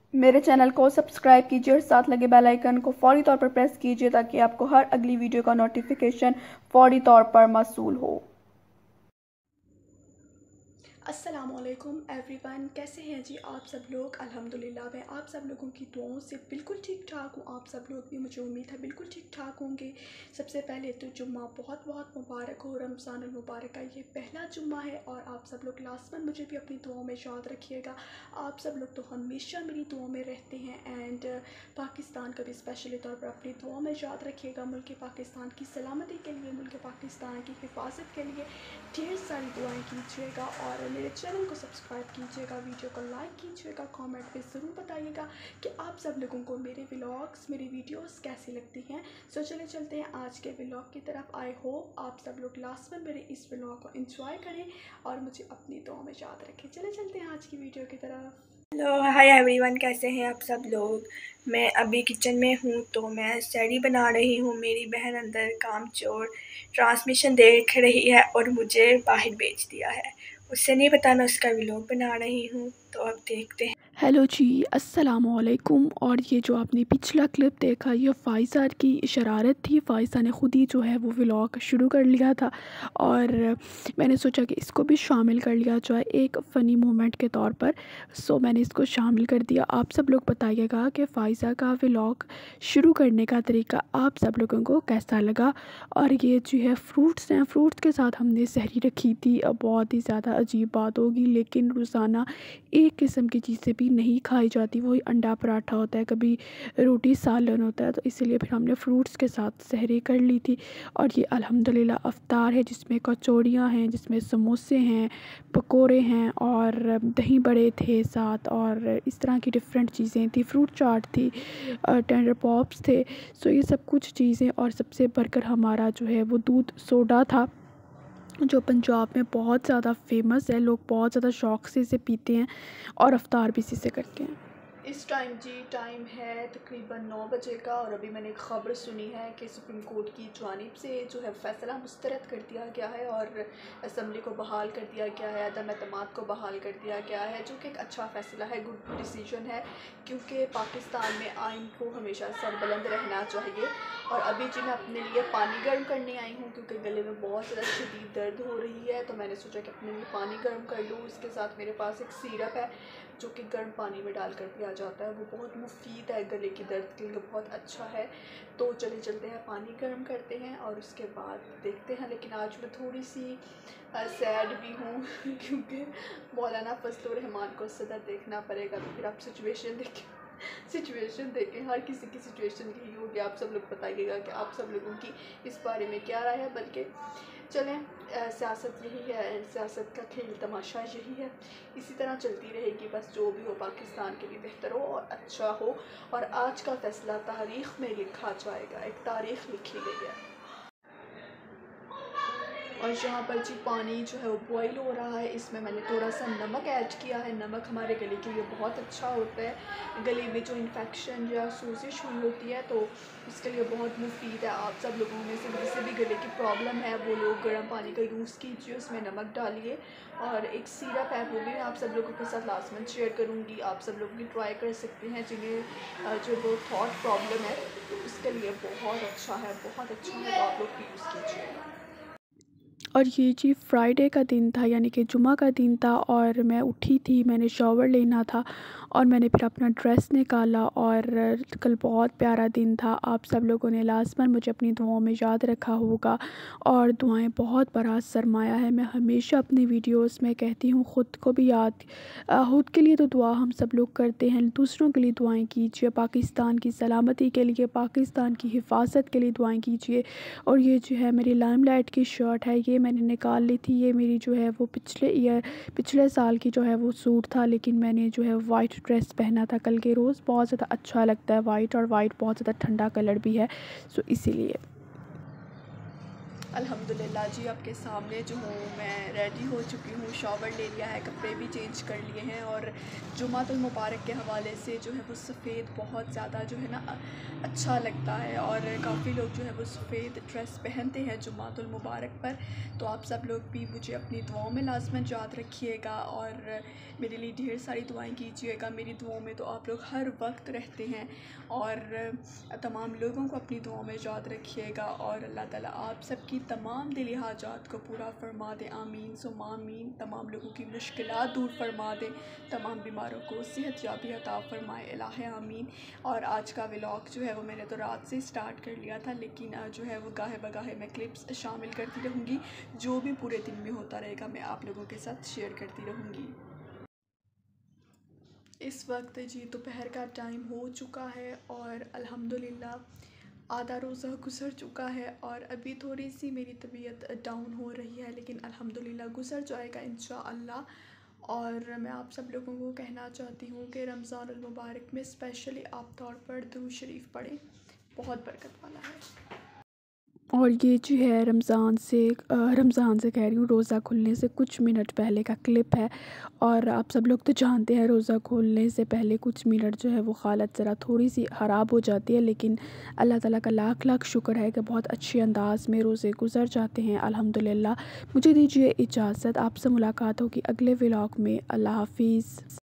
मेरे चैनल को सब्सक्राइब कीजिए और साथ लगे बेल आइकन को फौरी तौर पर प्रेस कीजिए ताकि आपको हर अगली वीडियो का नोटिफिकेशन फौरी तौर पर मौसूल हो। अस्सलामुअलैकुम एवरीवन, कैसे हैं जी आप सब लोग। अल्हम्दुलिल्लाह मैं आप सब लोगों की दुआओं से बिल्कुल ठीक ठाक हूँ। आप सब लोग भी, मुझे उम्मीद है, बिल्कुल ठीक ठाक होंगे। सबसे पहले तो जुम्मा बहुत बहुत मुबारक हो। रमज़ान अल मुबारक का ये पहला जुम्मा है और आप सब लोग लाज़मन मुझे भी अपनी दुआओं में याद रखिएगा। आप सब लोग तो हमेशा मेरी दुआओं में रहते हैं एंड पाकिस्तान का भी स्पेशली तौर पर अपनी दुआओं में याद रखिएगा। मुल्क पाकिस्तान की सलामती के लिए, मुल्क पाकिस्तान की हिफाजत के लिए ढेर सारी दुआएं कीजिएगा और मेरे चैनल को सब्सक्राइब कीजिएगा, वीडियो को लाइक कीजिएगा, कमेंट पे ज़रूर बताइएगा कि आप सब लोगों को मेरे व्लॉग्स, मेरी वीडियोस कैसी लगती हैं। सो चले चलते हैं आज के व्लॉग की तरफ। आई होप आप सब लोग लास्ट में मेरे इस व्लॉग को एंजॉय करें और मुझे अपनी दुआ में याद रखें। चले चलते हैं आज की वीडियो की तरफ। हेलो हाय एवरीवन, कैसे हैं आप सब लोग। मैं अभी किचन में हूँ तो मैं सैरी बना रही हूँ। मेरी बहन अंदर काम चोर ट्रांसमिशन देख रही है और मुझे बाहर भेज दिया है। उससे नहीं पता मैं उसका व्लॉग बना रही हूँ, तो अब देखते हैं। हेलो जी, अस्सलामुअलैकुम। और ये जो आपने पिछला क्लिप देखा, ये फ़ाइज़ा की शरारत थी। फ़ाइज़ा ने ख़ुद ही जो है वो व्लॉग शुरू कर लिया था और मैंने सोचा कि इसको भी शामिल कर लिया जाए एक फ़नी मोमेंट के तौर पर। सो मैंने इसको शामिल कर दिया। आप सब लोग बताइएगा कि फ़ाइज़ा का व्लॉग शुरू करने का तरीका आप सब लोगों को कैसा लगा। और ये जो है फ्रूट्स हैं, फ्रूट्स के साथ हमने सहरी रखी थी। अब बहुत ही ज़्यादा अजीब बात होगी, लेकिन रोज़ाना एक किस्म की चीज़ें भी नहीं खाई जाती। वही अंडा पराठा होता है, कभी रोटी सालन होता है, तो इसीलिए फिर हमने फ्रूट्स के साथ सहरी कर ली थी। और ये अल्हम्दुलिल्लाह अफ्तार है जिसमें कचौड़ियाँ हैं, जिसमें समोसे हैं, पकोड़े हैं और दही बड़े थे साथ, और इस तरह की डिफरेंट चीज़ें थी। फ्रूट चाट थी, टेंडर पॉप्स थे। सो ये सब कुछ चीज़ें, और सबसे बढ़कर हमारा जो है वो दूध सोडा था, जो पंजाब में बहुत ज़्यादा फेमस है। लोग बहुत ज़्यादा शौक़ से इसे पीते हैं और अफ्तार भी इसी से करते हैं। इस टाइम है तकरीबन 9 बजे का और अभी मैंने एक ख़बर सुनी है कि सुप्रीम कोर्ट की जानिब से जो है फ़ैसला मुस्तरद कर दिया गया है और असम्बली को बहाल कर दिया गया है, अदम एतमाद को बहाल कर दिया गया है, जो कि एक अच्छा फ़ैसला है, गुड डिसीजन है। क्योंकि पाकिस्तान में आइन को हमेशा सरबुलंद रहना चाहिए। और अभी जी मैं अपने लिए पानी गर्म करने आई हूँ क्योंकि गले में बहुत ज़्यादा शदीद दर्द हो रही है, तो मैंने सोचा कि अपने लिए पानी गर्म कर लूँ। इसके साथ मेरे पास एक सिरप है जो कि गर्म पानी में डाल कर दिया जाता है, वो बहुत मुफीद है, गले की दर्द के लिए बहुत अच्छा है। तो चले चलते हैं, पानी गर्म करते हैं और उसके बाद देखते हैं। लेकिन आज मैं थोड़ी सी सैड भी हूँ क्योंकि मौलाना फजलुर रहमान को सदर देखना पड़ेगा, तो फिर आप सिचुएशन देखें। हर किसी की सिचुएशन यही होगी। आप सब लोग बताइएगा कि आप सब लोगों की इस बारे में क्या राय है। बल्कि चलें, सियासत यही है, सियासत का खेल तमाशा यही है, इसी तरह चलती रहेगी। बस जो भी हो पाकिस्तान के लिए बेहतर हो और अच्छा हो। और आज का फ़ैसला तारीख़ में लिखा जाएगा, एक तारीख़ लिखी गई है। और यहाँ पर जी पानी जो है वो बॉईल हो रहा है, इसमें मैंने थोड़ा सा नमक ऐड किया है। नमक हमारे गले के लिए बहुत अच्छा होता है। गले में जो इन्फेक्शन या सोजिश हुई होती है तो इसके लिए बहुत मुफीद है। आप सब लोगों में से जिसे भी गले की प्रॉब्लम है वो लोग गर्म पानी का यूज़ कीजिए, उसमें नमक डालिए। और एक सिरप है, वो भी मैं आप सब लोगों के साथ लाजमन शेयर करूँगी। आप सब लोग भी ट्राई कर सकते हैं जिन्हें जो वो थॉट प्रॉब्लम है, तो उसके लिए बहुत अच्छा है, बहुत अच्छा है, तो आप लोग भी यूज़ कीजिए। और ये जी फ्राइडे का दिन था, यानी कि जुमा का दिन था, और मैं उठी थी, मैंने शॉवर लेना था और मैंने फिर अपना ड्रेस निकाला। और कल बहुत प्यारा दिन था। आप सब लोगों ने लाज़मन मुझे अपनी दुआओं में याद रखा होगा, और दुआएं बहुत बड़ा सरमाया है। मैं हमेशा अपनी वीडियोस में कहती हूँ, ख़ुद को भी याद, खुद के लिए तो दुआ हम सब लोग करते हैं, दूसरों के लिए दुआएं कीजिए। पाकिस्तान की सलामती के लिए, पाकिस्तान की हिफाजत के लिए दुआएं कीजिए। और ये जो है मेरी लाइमलाइट की शर्ट है, ये मैंने निकाल ली थी। ये मेरी जो है वो पिछले साल की जो है वो सूट था, लेकिन मैंने जो है वाइट ड्रेस पहना था कल के रोज़। बहुत ज़्यादा अच्छा लगता है वाइट, और वाइट बहुत ज़्यादा ठंडा कलर भी है, सो इसीलिए। अल्हम्दुलिल्लाह जी, आपके सामने जो हूँ मैं रेडी हो चुकी हूँ, शॉवर ले लिया है, कपड़े भी चेंज कर लिए हैं। और जुमातुल मुबारक के हवाले से जो है वो सफ़ेद बहुत ज़्यादा जो है ना अच्छा लगता है, और काफ़ी लोग जो है वो सफ़ेद ड्रेस पहनते हैं जुमातुल मुबारक पर। तो आप सब लोग भी मुझे अपनी दुआओं में लाज़मन याद रखिएगा और मेरे लिए ढेर सारी दुआएं कीजिएगा। मेरी दुआओं में तो आप लोग हर वक्त रहते हैं, और तमाम लोगों को अपनी दुआओं में याद रखिएगा, और अल्लाह ताला आप सबकी तमाम दिली हाजात को पूरा फरमा दे, आमीन सुम्मा आमीन। तमाम लोगों की मुश्किलात दूर फरमा दे, तमाम बीमारों को सेहत याबी अता फरमाए, इलाहे आमीन। और आज का व्लॉग जो है वो मैंने तो रात से स्टार्ट कर लिया था, लेकिन जो है वो गाहे बगाहे मैं क्लिप्स शामिल करती रहूँगी, जो भी पूरे दिन में होता रहेगा मैं आप लोगों के साथ शेयर करती रहूँगी। इस वक्त जी दोपहर का टाइम हो चुका है, और अल्हम्दुलिल्लाह आधा रोज़ा गुज़र चुका है, और अभी थोड़ी सी मेरी तबीयत डाउन हो रही है, लेकिन अल्हम्दुलिल्लाह गुज़र जाएगा इंशाअल्लाह। और मैं आप सब लोगों को कहना चाहती हूँ कि रमज़ानुल मुबारक में स्पेशली आप तौर पर दुरूद शरीफ पढ़ें, बहुत बरकत वाला है। और ये जो है रमज़ान से कह रही हूँ, रोज़ा खुलने से कुछ मिनट पहले का क्लिप है। और आप सब लोग तो जानते हैं रोज़ा खोलने से पहले कुछ मिनट जो है वो हालत ज़रा थोड़ी सी ख़राब हो जाती है, लेकिन अल्लाह ताला का लाख लाख शुक्र है कि बहुत अच्छे अंदाज में रोज़े गुज़र जाते हैं अल्हम्दुलिल्लाह। मुझे दीजिए इजाज़त, आपसे मुलाकात होगी अगले व्लॉग में। अल्लाह हाफ़िज़।